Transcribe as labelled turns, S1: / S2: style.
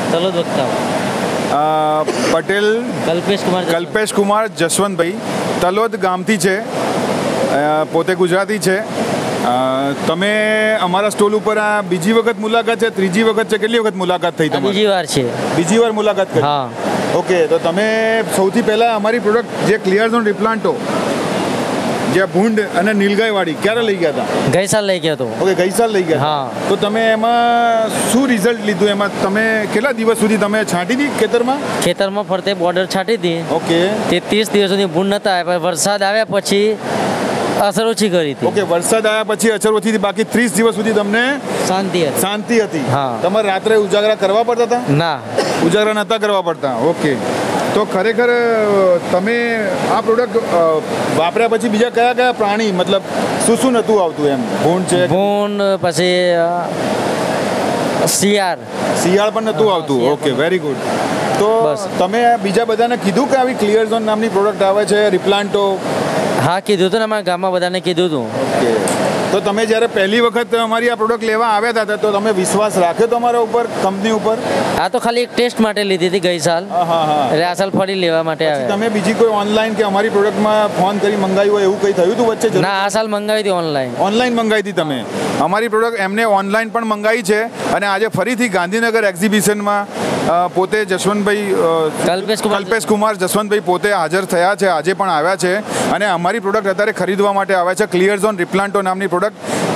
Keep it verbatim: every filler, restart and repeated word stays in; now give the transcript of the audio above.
S1: તલોદ વક્તા
S2: પટેલ
S1: કલ્પેશ કુમાર
S2: કલ્પેશ કુમાર જસવંતભાઈ તલોદ ગામથી છે, પોતે ગુજરાતી છે. તમે અમારા સ્ટોલ ઉપર આ બીજી વખત મુલાકાત છે, ત્રીજી વખત છે, કેટલી વખત મુલાકાત થઈ તમારી?
S1: બીજી વાર છે.
S2: બીજી વાર મુલાકાત કરી?
S1: હા.
S2: ઓકે, તો તમે સૌથી પહેલાં અમારી પ્રોડક્ટ જે ક્લિયર ઝોન રિપ્લાન્ટો જે ભૂંડ અને નીલગાય વાળી ક્યારે લઈ ગયા હતા?
S1: ગઈ સાલ લઈ ગયો હતો.
S2: ઓકે, ગઈ સાલ લઈ ગયા.
S1: હા.
S2: તો તમે એમાં શું રિઝલ્ટ લીધું? એમાં તમે કેટલા દિવસ સુધી તમે છાંટી હતી ખેતરમાં?
S1: ખેતરમાં ફરતે બોર્ડર છાંટી હતી.
S2: ઓકે.
S1: તે ત્રીસ દિવસ સુધી ભૂંડ નતા આવ્યા, વરસાદ આવ્યા પછી અસર ઓછી કરી હતી.
S2: ઓકે, વરસાદ આવ્યા પછી અસર ઓછી હતી, બાકી ત્રીસ દિવસ સુધી તમને
S1: શાંતિ હતી.
S2: શાંતિ હતી.
S1: હા.
S2: તમારે રાત્રે ઉજાગરા કરવા પડતા હતા?
S1: ના,
S2: ઉજાગરા નહોતા કરવા પડતા. ઓકે, તો ખરેખર તમે આ પ્રોડક્ટ વાપર્યા પછી બીજા કયા કયા પ્રાણી, મતલબ શું શું નહોતું આવતું? એમ ભૂંડ છે,
S1: ભૂંડ, પછી શિયાળ
S2: શિયાળ પણ નહોતું આવતું. Okay, very good. તો તમે બીજા બધાને કીધું કે આવી ક્લિયર ઝોન નામની પ્રોડક્ટ આવે છે રિપ્લાન્ટો?
S1: હા, કીધું હતું ને, અમારા ગામમાં બધાને કીધું હતું.
S2: ઓકે, તો તમે જ્યારે પહેલી વખત અમારી આ પ્રોડક્ટ લેવા આવ્યા હતા તો તમે વિશ્વાસ રાખ્યો તમારા ઉપર, કંપની ઉપર?
S1: આ તો ખાલી એક ટેસ્ટ માટે લીધી હતી ગઈ સાલ.
S2: હા હા.
S1: એટલે આ સાલ ફરી લેવા માટે આવ્યા.
S2: તમે બીજી કોઈ ઓનલાઈન કે અમારી પ્રોડક્ટમાં ફોન કરી મંગાવી હોય એવું કંઈ થયું હતું વચ્ચે?
S1: ના, આ સાલ મંગાવી હતી ઓનલાઈન.
S2: ઓનલાઈન મંગાવી હતી તમે? અમારી પ્રોડક્ટ એમને ઓનલાઈન પણ મંગાવી છે અને આજે ફરીથી ગાંધીનગર એક્ઝિબિશનમાં પોતે જસવંતભાઈ
S1: કલ્પેશ કુમાર
S2: કલ્પેશ કુમાર જસવંતભાઈ પોતે હાજર થયા છે, આજે પણ આવ્યા છે અને અમારી પ્રોડક્ટ અત્યારે ખરીદવા માટે આવ્યા છે. ક્લિયર ઝોન રિપ્લાન્ટો નામની પ્રોડક્ટ